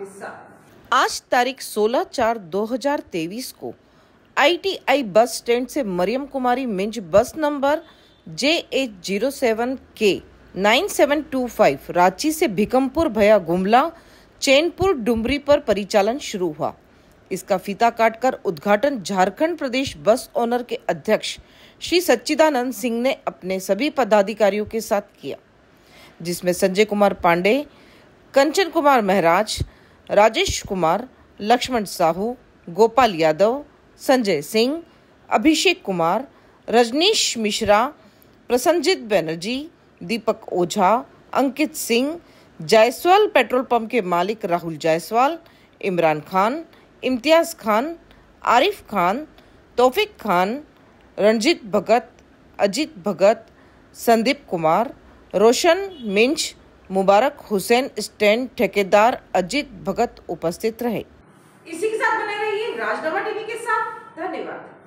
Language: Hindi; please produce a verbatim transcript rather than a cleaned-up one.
आपके साथ। आज तारीख सोलह चार दो हजार तेईस को I T I bus stand से Maryam Kumari Minj bus number J H zero seven K nine seven two five Ranchi से भिकमपुर भया गुमला चैनपुर डुमरी पर परिचालन शुरू हुआ। इसका फीता काटकर उद्घाटन झारखंड प्रदेश बस ओनर के अध्यक्ष श्री सच्चिदानंद सिंह ने अपने सभी पदाधिकारियों के साथ किया, जिसमें संजय कुमार पांडे, कंचन कुमार महराज, राजेश कुमार, लक्ष्मण साहू, गोपाल यादव, संजय सिंह, अभिषेक कुमार, रजनीश मिश्रा, प्रसन्नजीत बनर्जी, दीपक ओझा, अंकित सिंह, जायसवाल पेट्रोल पंप के मालिक राहुल जायसवाल, इमरान खान, इम्तियाज खान, आरिफ खान, तौफिक खान, रणजीत भगत, अजीत भगत, संदीप कुमार, रोशन मिंज, मुबारक हुसैन स्टैंड ठेकेदार अजीत भगत उपस्थित रहे। इसी के साथ बने रहिए राजनवा टीवी के साथ। धन्यवाद।